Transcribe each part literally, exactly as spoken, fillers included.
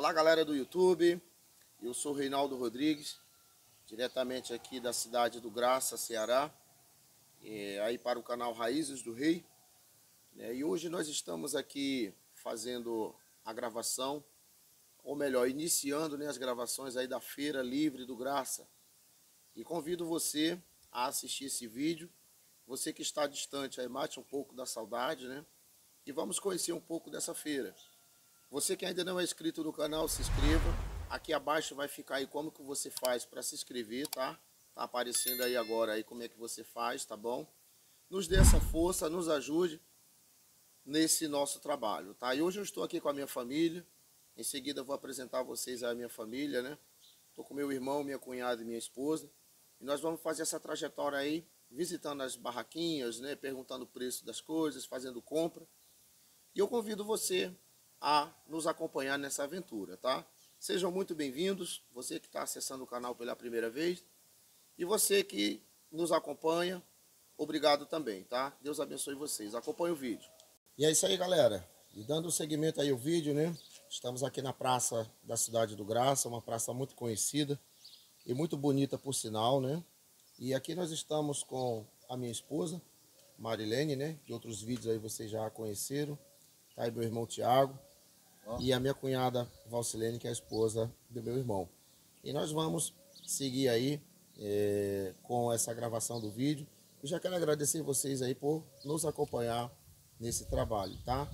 Olá, galera do YouTube, eu sou Reinaldo Rodrigues, diretamente aqui da cidade do Graça, Ceará, é, aí para o canal Raízes do Rei. É, e hoje nós estamos aqui fazendo a gravação, ou melhor, iniciando né, as gravações aí da Feira Livre do Graça. E convido você a assistir esse vídeo, você que está distante aí, mate um pouco da saudade, né? E vamos conhecer um pouco dessa feira. Você que ainda não é inscrito no canal, se inscreva. Aqui abaixo vai ficar aí como que você faz para se inscrever, tá? Tá aparecendo aí agora aí como é que você faz, tá bom? Nos dê essa força, nos ajude nesse nosso trabalho, tá? E hoje eu estou aqui com a minha família. Em seguida eu vou apresentar a vocês a minha família, né? Estou com meu irmão, minha cunhada e minha esposa. E nós vamos fazer essa trajetória aí, visitando as barraquinhas, né? Perguntando o preço das coisas, fazendo compra. E eu convido você a nos acompanhar nessa aventura, tá? Sejam muito bem-vindos, você que está acessando o canal pela primeira vez. E você que nos acompanha, obrigado também, tá? Deus abençoe vocês. Acompanhe o vídeo. E é isso aí, galera. E dando seguimento aí ao vídeo, né? Estamos aqui na praça da cidade do Graça, uma praça muito conhecida e muito bonita por sinal, né? E aqui nós estamos com a minha esposa, Marilene, né? De outros vídeos aí vocês já a conheceram. Tá aí meu irmão Tiago. Oh. E a minha cunhada Valcilene, que é a esposa do meu irmão. E nós vamos seguir aí é, com essa gravação do vídeo. Eu já quero agradecer vocês aí por nos acompanhar nesse trabalho, tá?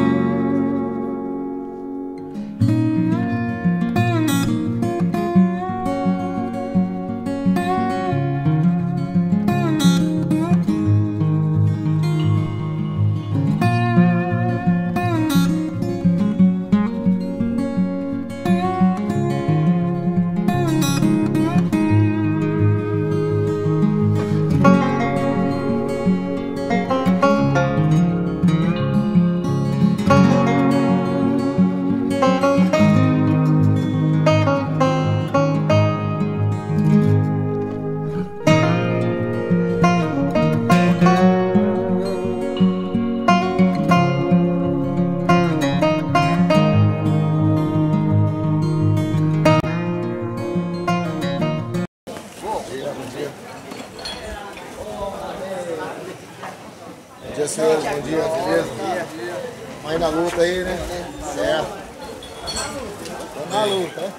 Bom dia, senhores. Bom dia, beleza? Mas na luta aí, né? Certo. Tô na luta, né?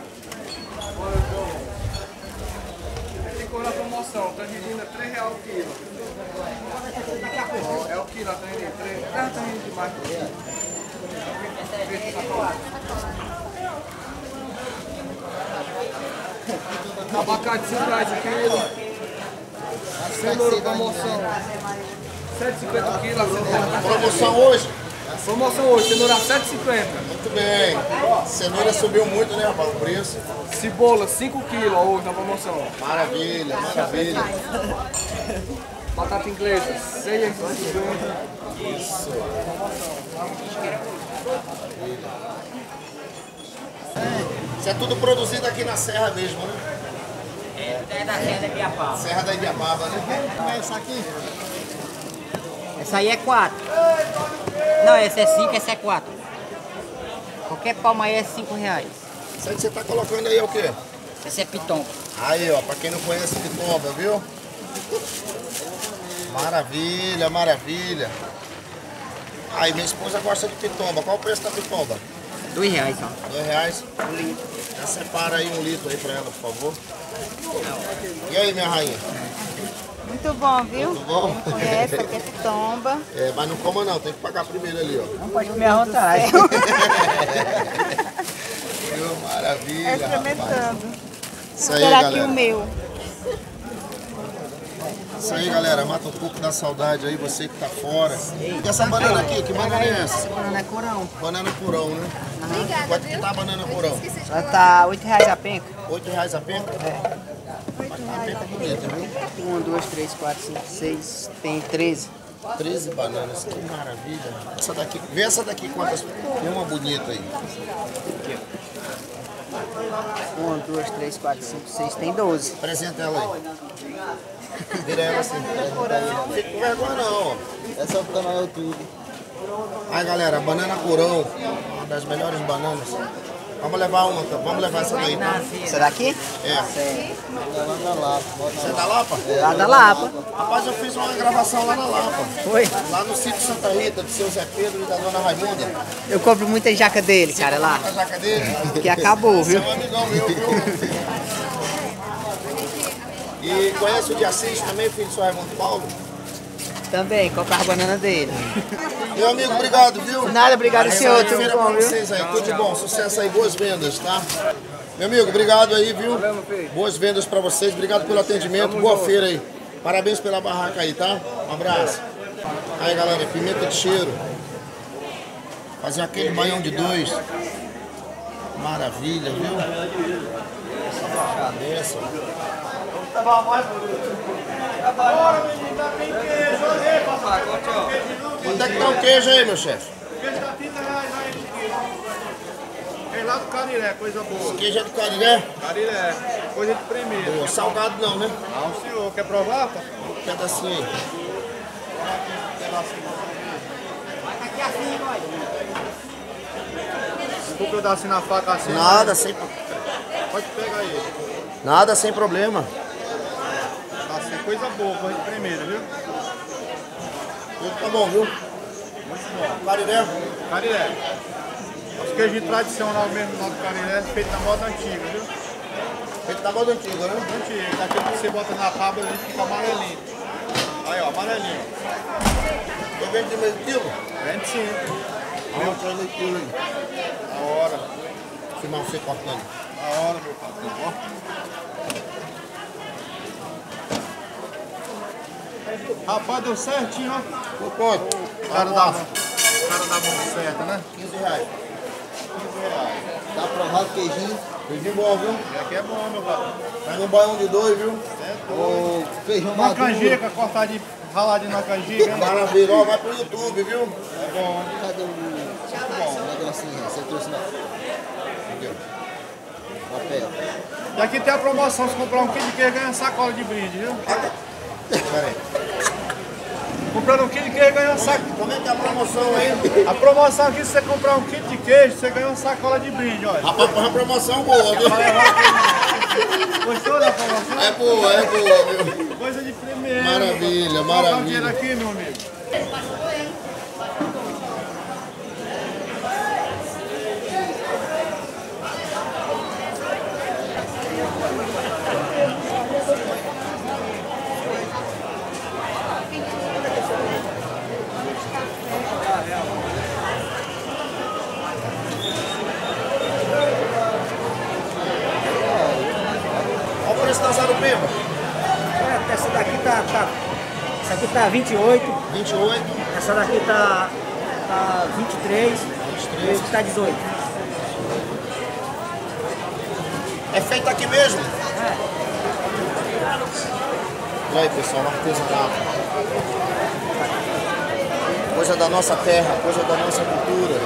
Tem cor na promoção, tá vendendo a três reais o quilo. É o quilo, tá vendendo três reais. Tá vendendo demais. Abacate cinco reais o quilo. Cenoura promoção. sete e cinquenta o quilo. Promoção hoje? Promoção hoje, cenoura sete e cinquenta. Muito bem. Cenoura subiu muito, né, rapaz, o preço? Cebola cinco quilos hoje na promoção. Maravilha, maravilha. Batata inglesa seis e cinquenta. Isso. Isso é tudo produzido aqui na Serra mesmo, né? É da Serra da Ibiapaba. Serra da Ibiapaba, né? Como é essa aqui? Essa aí é quatro. Não, essa é cinco, essa é quatro. Qualquer palma aí é cinco reais. Isso aí que você tá colocando aí é o quê? Essa é pitomba. Aí, ó, pra quem não conhece pitomba, viu? Maravilha, maravilha. Aí, minha esposa gosta de pitomba. Qual o preço da pitomba? Dois reais, ó. Dois reais? Um litro. Já separa aí um litro aí pra ela, por favor. E aí, minha rainha? Muito bom, viu? Muito bom? Quem não conhece, aqui é pitomba. É, mas não coma não, tem que pagar primeiro ali, ó. Não pode comer à vontade. Viu? Maravilha, É experimentando. Isso aí, Será que galera. o meu? Isso aí, galera. Mata um pouco da saudade aí, você que tá fora. E essa banana aqui, que banana é essa? Banana é curão. Banana purão, né? Obrigada, Quanto que tá a banana purão? Ela tá oito reais a penca. Oito reais a penca? É. A penca é bonita, viu? Um, dois, três, quatro, cinco, seis. Tem treze. treze bananas, que maravilha. Essa daqui, vê essa daqui quantas. Tem uma bonita aí. Um, dois, três, quatro, cinco, seis. Tem doze. Apresenta ela aí. Vira ela assim. Não fica com vergonha não, ó. Essa é o canal YouTube. Aí, galera, banana curão, uma das melhores bananas. Vamos levar uma, então. Vamos levar essa daí, tá? Essa daqui? É. Você é da Lapa? É lá da Lapa. Rapaz, eu fiz uma gravação lá na Lapa. Foi? Lá no sítio Santa Rita, do seu Zé Pedro e da dona Raimunda. Eu compro muita jaca dele, cara, lá. A jaca dele? Que acabou, Você viu? é um amigão meu, viu? E conhece o de Assis também, filho do seu Raimundo Paulo? Também, comprar a banana dele. Meu amigo, obrigado, viu? Nada, obrigado, senhor. Tudo Feira pra bom, viu? vocês aí, tudo de bom, sucesso aí, boas vendas, tá? Meu amigo, obrigado aí, viu? Boas vendas pra vocês, obrigado pelo atendimento, boa feira aí. Parabéns pela barraca aí, tá? Um abraço. Aí, galera, pimenta de cheiro. Fazer aquele baião de dois. Maravilha, viu? Essa barraca dessa. Quanto é que tá o queijo aí, meu chefe? O queijo tá trinta reais aí no quilo. É lá do Cariré, coisa boa. Esse queijo é do Cariré? Cariré, coisa de primeira. Pô, salgado não, né? Não, senhor, quer provar? Tá? Um pedacinho aí. Desculpa eu dar assim na faca assim. Nada, sem, Pode pegar aí. nada, sem problema. Tá assim, coisa boa, coisa de primeira, viu? Tudo tá bom, viu? Muito bom. Cariré? Cariré. Os queijos tradicional mesmo lá do Cariré, feito na moda antiga, viu? Feito da moda antiga, né? Antiga, daquele que você bota na tábua ele fica amarelinho. Aí ó, amarelinho. Eu vendo de meio quilo? Vende sim. Meu, traz meio quilo aí. Na hora. Filmar você cortando. Na hora, meu patrão. Ó. Rapaz, deu certinho, ó. Por quanto? O cara da mão. O cara da mão certa, né? quinze reais. Tá aprovado o queijinho. Queijinho bom, viu? E aqui é bom, meu patrão. Vai no baião de dois, viu? O feijão Uma maduro. canjica, cortadinho, raladinho na canjica, hein? Maravilha. Ó, vai pro YouTube, viu? É bom. Cadê o negocinho? Você trouxe não? Papel. E aqui tem a promoção, se comprar um quilo de queijo, ganha uma sacola de brinde, viu? Pera aí. Comprando um quilo de queijo, ganha uma sacola. Como é que é a promoção aí? A promoção aqui, se você comprar um quilo de queijo, você ganha uma sacola de brinde, olha. Rapaz, foi uma promoção boa, viu? Gostou da promoção? É boa, é boa, viu? Coisa de primeira. Maravilha, Colocar o maravilha. dinheiro aqui, meu amigo. Olha o preço da Zarupemba. É, essa daqui tá, tá. Essa aqui tá vinte e oito. vinte e oito. Essa daqui tá. tá vinte e três. E esse tá dezoito. É feito aqui mesmo? É. E aí, pessoal, artesanato. Coisa da nossa terra, coisa da nossa cultura.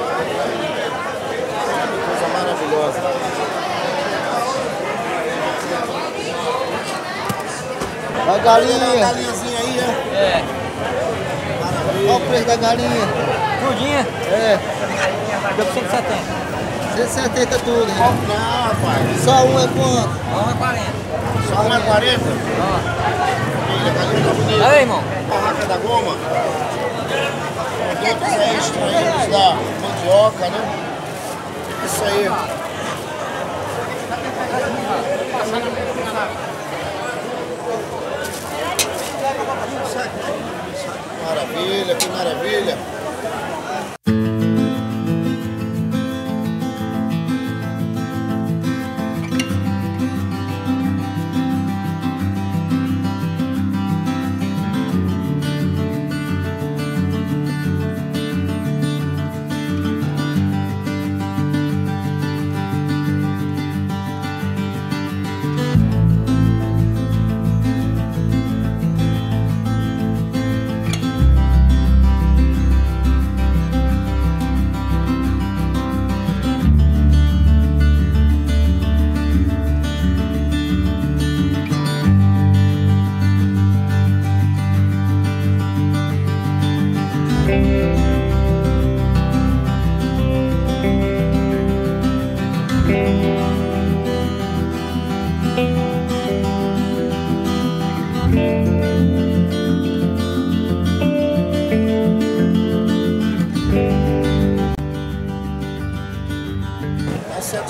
Coisa maravilhosa. A Olha a galinha. galinhazinha aí, é? É. Olha o preço da galinha. Tudinha? É. Deu por cento e setenta. cento e setenta tudo, né? Não, rapaz. Só um é quanto? um é quarenta. Só um é quarenta? Olha, a galinha tá bonita. Aí, irmão. Barraca da Goma. Produtos aí extraídos da mandioca, né? Isso aí. Maravilha, que maravilha.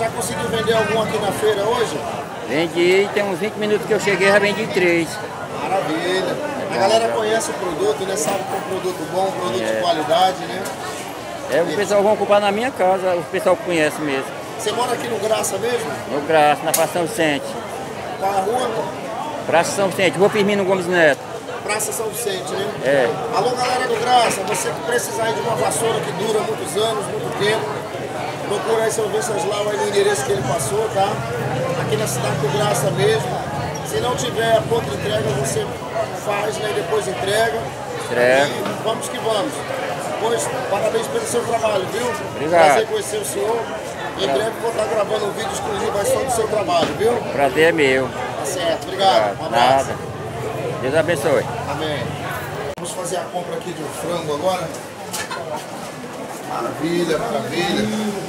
Já conseguiu vender algum aqui na feira hoje? Vendi, tem uns vinte minutos que eu cheguei, já vendi três. Maravilha. A galera conhece o produto, né? Sabe que é um produto bom, um produto É. de qualidade, né? É, o pessoal vão comprar na minha casa, o pessoal conhece mesmo. Você mora aqui no Graça mesmo? No Graça, na Praça São Vicente. Qual a rua? Praça São Vicente, Rua Firmino Gomes Neto. Praça São Vicente, né? É. Alô, galera do Graça, você que precisar aí de uma vassoura que dura muitos anos, muito tempo, procura aí seu Venceslau aí no endereço que ele passou, tá? Aqui na cidade do Graça mesmo. Se não tiver a pronta entrega, você faz, né? E depois entrega. Entrega. E vamos que vamos. Pois, parabéns pelo seu trabalho, viu? Obrigado. Prazer conhecer o senhor. Em breve vou estar gravando um vídeo exclusivo aí só do seu trabalho, viu? Prazer é meu. Tá certo, obrigado. Um abraço. Nada. Deus abençoe. Amém. Vamos fazer a compra aqui de um frango agora. Maravilha, maravilha.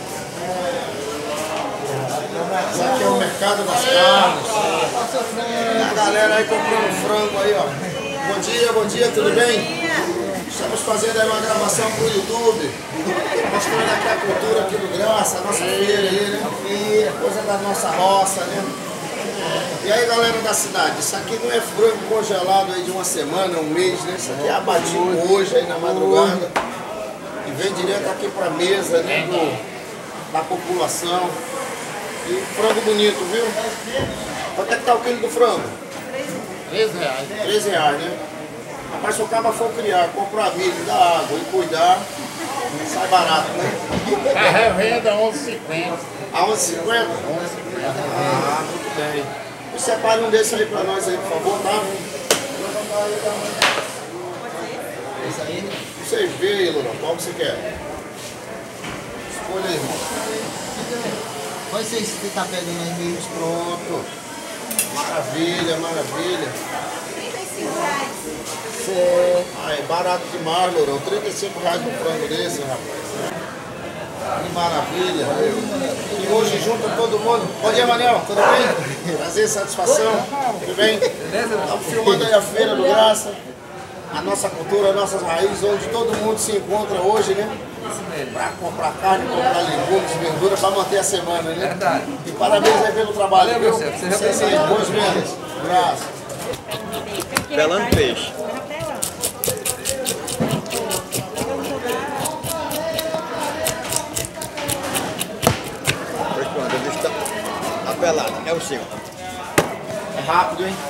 Esse aqui é o mercado das carnes. A galera aí comprando frango aí, ó. Bom dia, bom dia, tudo bem? Estamos fazendo aí uma gravação pro YouTube. Mostrando aqui a cultura aqui do Graça, a nossa feira aí, né? Coisa da nossa roça, né? E aí, galera da cidade, isso aqui não é frango congelado aí de uma semana, um mês, né? Isso aqui é abatido hoje aí na madrugada e vem direto aqui pra mesa, né, do, da população. E frango bonito, viu? Quanto é que tá o quilo do frango? treze reais. treze reais, né? Rapaz, se o cara for criar, comprar milho, dar água e cuidar, sai barato, né? A revenda onze e cinquenta. A onze e cinquenta? Ah, muito bem. Separe um desses aí pra nós aí, por favor, tá? Esse aí? Vocês veem, Lourão, qual você quer? Escolha aí, irmão. Quais vocês que tá pegando aí mesmo? Pronto. Maravilha, maravilha. trinta e cinco reais. Certo. Ah, é barato demais, Lourão. trinta e cinco reais no frango desse, rapaz. Que maravilha. E hoje junta todo mundo. Bom dia, Manel. Tudo bem? Prazer, satisfação. Tudo bem? Estamos filmando aí a Feira do Graça. A nossa cultura, as nossas raízes, onde todo mundo se encontra hoje, né? Para comprar carne, comprar legumes, verduras, para manter a semana, né? Verdade. E parabéns aí pelo trabalho, Valeu, viu? meu chefe. Seja Vocês aí, boas vendas. Graças. Pelando peixe. Responda, o bicho tá apelado. É o seu. É rápido, hein?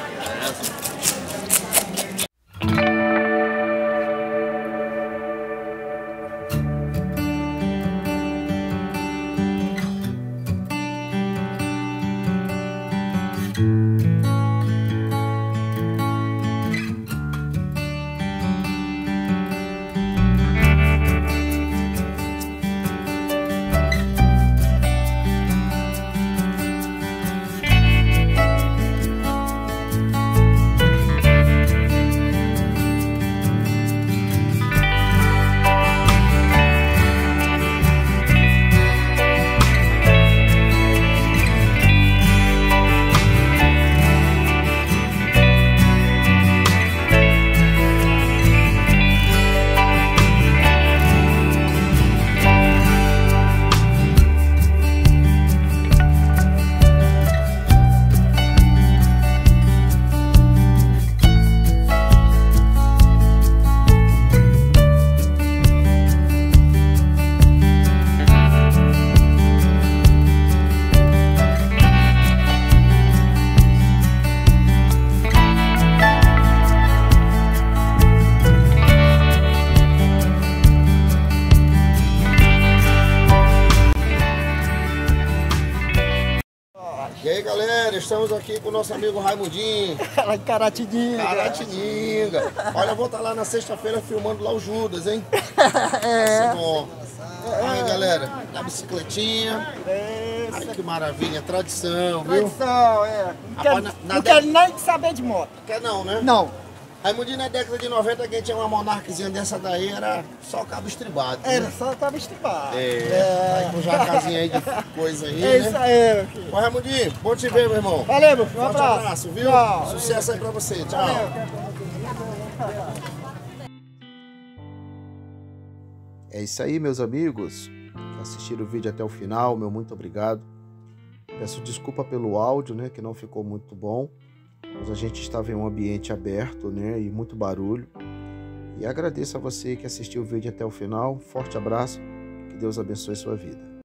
E aí, galera, estamos aqui com o nosso amigo Raimundinho. Lá em Caratinga. Caratinga. Olha, eu vou estar lá na sexta-feira filmando lá o Judas, hein? Vai ser bom. Aí, galera, na bicicletinha. Ai, que maravilha, tradição, viu? Tradição, é. Não Rapaz, quero, na- na não década- quero nem saber de moto. Quer não, né? Não. Raimundinho, na década de noventa, quem tinha uma monarquezinha dessa daí era só cabo estribado. Era Né? só tava estribado. É, aí com jacazinha aí de coisa aí, É isso né? aí, meu filho. Ô, Raimundinho, bom te ver, meu irmão. Valeu, meu filho. Um Forte abraço. abraço, viu? Tchau. Sucesso aí pra você. Tchau. É isso aí, meus amigos. que assistiram o vídeo até o final, meu muito obrigado. Peço desculpa pelo áudio, né, que não ficou muito bom, mas a gente estava em um ambiente aberto, né, e muito barulho. E agradeço a você que assistiu o vídeo até o final. Forte abraço, que Deus abençoe sua vida.